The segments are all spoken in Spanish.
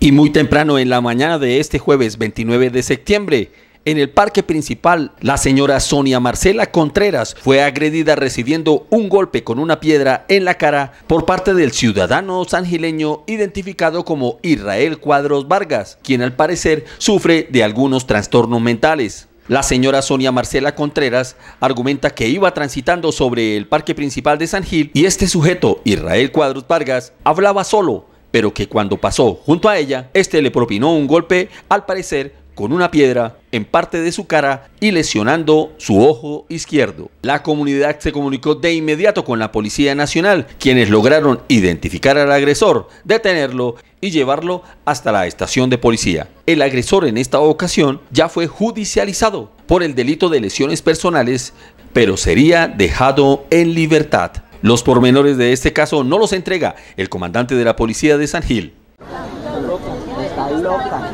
Y muy temprano en la mañana de este jueves 29 de septiembre, en el parque principal, la señora Sonia Marcela Contreras fue agredida recibiendo un golpe con una piedra en la cara por parte del ciudadano sangileño identificado como Israel Cuadros Vargas, quien al parecer sufre de algunos trastornos mentales. La señora Sonia Marcela Contreras argumenta que iba transitando sobre el parque principal de San Gil y este sujeto, Israel Cuadros Vargas, hablaba solo, pero que cuando pasó junto a ella, este le propinó un golpe, al parecer, con una piedra en parte de su cara y lesionando su ojo izquierdo. La comunidad se comunicó de inmediato con la Policía Nacional, quienes lograron identificar al agresor, detenerlo y llevarlo hasta la estación de policía. El agresor en esta ocasión ya fue judicializado por el delito de lesiones personales, pero sería dejado en libertad. Los pormenores de este caso no los entrega el comandante de la Policía de San Gil. Está loca.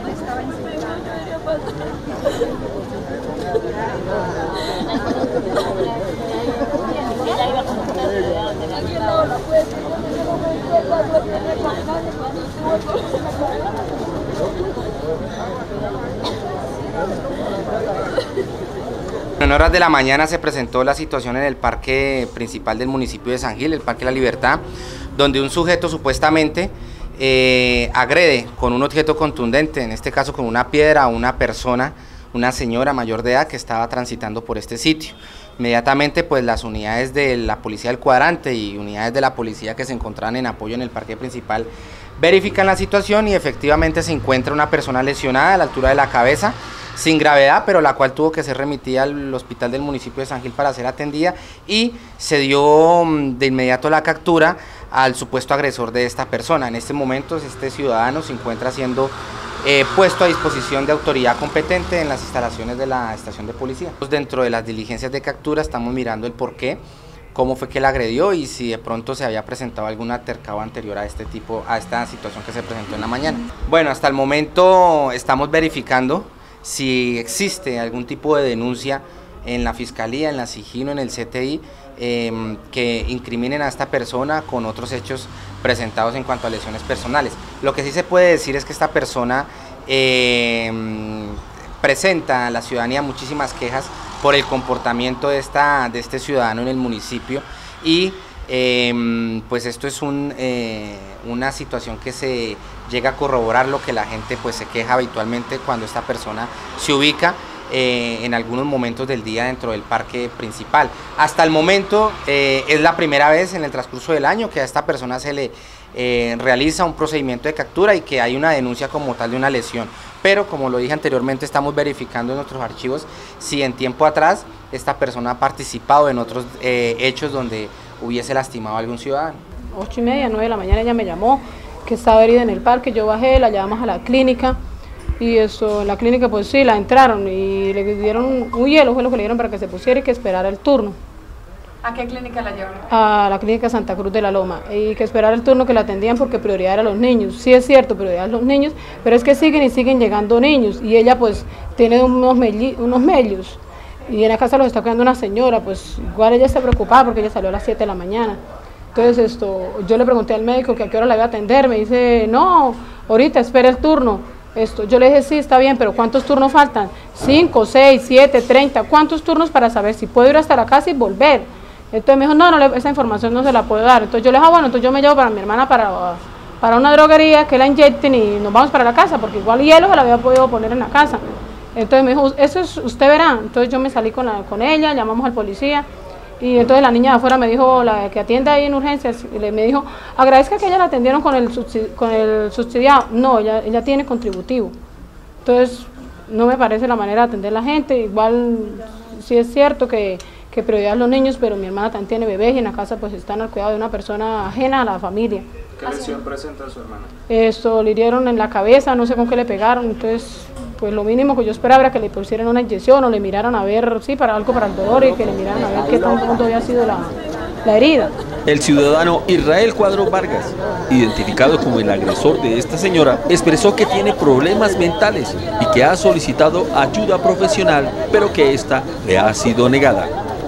En horas de la mañana se presentó la situación en el parque principal del municipio de San Gil, el Parque La Libertad, donde un sujeto supuestamente agrede con un objeto contundente, en este caso con una piedra, a una persona, una señora mayor de edad que estaba transitando por este sitio. Inmediatamente pues las unidades de la policía del cuadrante y unidades de la policía que se encontraban en apoyo en el parque principal verifican la situación y efectivamente se encuentra una persona lesionada a la altura de la cabeza, sin gravedad, pero la cual tuvo que ser remitida al hospital del municipio de San Gil para ser atendida, y se dio de inmediato la captura al supuesto agresor de esta persona. En este momento este ciudadano se encuentra siendo puesto a disposición de autoridad competente en las instalaciones de la estación de policía. Dentro de las diligencias de captura estamos mirando el porqué, cómo fue que él agredió y si de pronto se había presentado algún altercado anterior a esta situación que se presentó en la mañana. Bueno, hasta el momento estamos verificando si existe algún tipo de denuncia en la Fiscalía, en la SIGIN o en el CTI que incriminen a esta persona con otros hechos presentados en cuanto a lesiones personales. Lo que sí se puede decir es que esta persona presenta a la ciudadanía muchísimas quejas por el comportamiento de este ciudadano en el municipio y pues esto es una situación que se llega a corroborar lo que la gente pues se queja habitualmente cuando esta persona se ubica en algunos momentos del día dentro del parque principal. Hasta el momento es la primera vez en el transcurso del año que a esta persona se le realiza un procedimiento de captura y que hay una denuncia como tal de una lesión. Pero como lo dije anteriormente, estamos verificando en nuestros archivos si en tiempo atrás esta persona ha participado en otros hechos donde hubiese lastimado a algún ciudadano. 8:30, 9 de la mañana ella me llamó que estaba herida en el parque, yo bajé, la llevamos a la clínica y eso, en la clínica pues sí, la entraron y le dieron un hielo, fue lo que le dieron para que se pusiera y que esperara el turno. ¿A qué clínica la llevaron? A la clínica Santa Cruz de la Loma, y que esperara el turno que la atendían porque prioridad era los niños. Sí es cierto, prioridad a los niños, pero es que siguen y siguen llegando niños y ella pues tiene unos mellos y en la casa los está cuidando una señora, pues igual ella está preocupada porque ella salió a las 7 de la mañana. Entonces yo le pregunté al médico que a qué hora la iba a atender, me dice, no, ahorita espera el turno. Yo le dije, sí, está bien, pero ¿cuántos turnos faltan? 5, 6, 7, 30, ¿cuántos turnos para saber si puedo ir hasta la casa y volver? Entonces me dijo, no, esa información no se la puedo dar. Entonces yo le dije, bueno, entonces yo me llevo para mi hermana para una droguería que la inyecten y nos vamos para la casa, porque igual hielo se la había podido poner en la casa. Entonces me dijo, eso es, usted verá. Entonces yo me salí con ella, llamamos al policía. Y entonces la niña de afuera me dijo, la que atiende ahí en urgencias, me dijo, agradezca que ella la atendieron con el subsidiado. No, ella tiene contributivo. Entonces no me parece la manera de atender a la gente. Igual sí es cierto que prioridad a los niños, pero mi hermana también tiene bebés y en la casa pues están al cuidado de una persona ajena a la familia. ¿Qué lesión presenta su hermana? Le hirieron en la cabeza, no sé con qué le pegaron, entonces pues lo mínimo que yo esperaba era que le pusieran una inyección o le miraran a ver, sí, para algo para el dolor y que le miraran a ver qué tan punto había sido la herida. El ciudadano Israel Cuadros Vargas, identificado como el agresor de esta señora, expresó que tiene problemas mentales y que ha solicitado ayuda profesional, pero que esta le ha sido negada.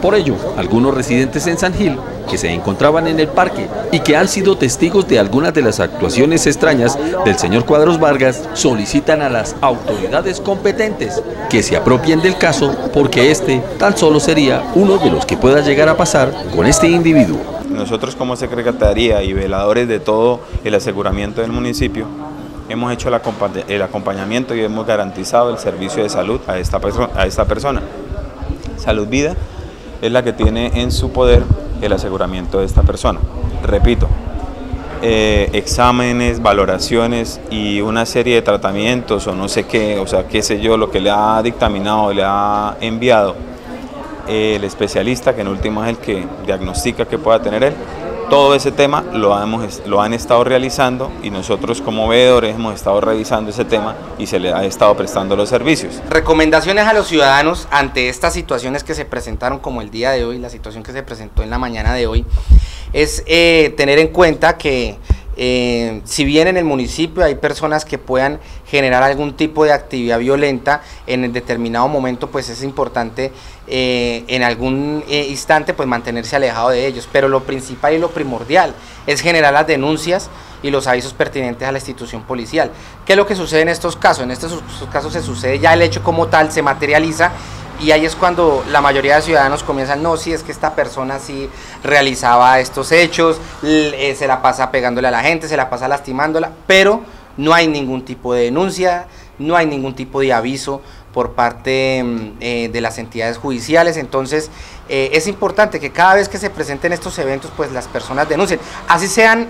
Por ello, algunos residentes en San Gil, que se encontraban en el parque y que han sido testigos de algunas de las actuaciones extrañas del señor Cuadros Vargas, solicitan a las autoridades competentes que se apropien del caso, porque este tan solo sería uno de los que pueda llegar a pasar con este individuo. Nosotros como Secretaría y veladores de todo el aseguramiento del municipio hemos hecho el acompañamiento y hemos garantizado el servicio de salud a esta persona. Salud Vida es la que tiene en su poder el aseguramiento de esta persona. Repito, exámenes, valoraciones y una serie de tratamientos o no sé qué, o sea, qué sé yo, lo que le ha dictaminado, le ha enviado el especialista, que en último es el que diagnostica que pueda tener él. Todo ese tema lo han estado realizando y nosotros como veedores hemos estado revisando ese tema y se le ha estado prestando los servicios. Recomendaciones a los ciudadanos ante estas situaciones que se presentaron como el día de hoy, la situación que se presentó en la mañana de hoy, es tener en cuenta que si bien en el municipio hay personas que puedan generar algún tipo de actividad violenta en el determinado momento, pues es importante en algún instante pues mantenerse alejado de ellos, pero lo principal y lo primordial es generar las denuncias y los avisos pertinentes a la institución policial. ¿Qué es lo que sucede en estos casos? En estos casos se sucede ya el hecho como tal, se materializa. Y ahí es cuando la mayoría de ciudadanos comienzan, no, si es que esta persona sí realizaba estos hechos, se la pasa pegándole a la gente, se la pasa lastimándola, pero no hay ningún tipo de denuncia, no hay ningún tipo de aviso por parte de las entidades judiciales. Entonces es importante que cada vez que se presenten estos eventos, pues las personas denuncien, así sean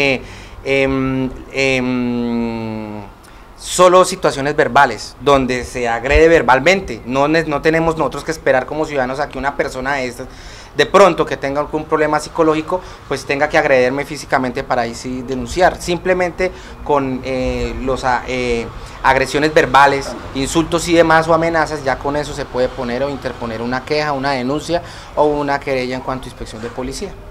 solo situaciones verbales, donde se agrede verbalmente. No tenemos nosotros que esperar como ciudadanos a que una persona de estas, de pronto que tenga algún problema psicológico, pues tenga que agredirme físicamente para ahí sí denunciar. Simplemente con agresiones verbales, insultos y demás o amenazas, ya con eso se puede poner o interponer una queja, una denuncia o una querella en cuanto a inspección de policía.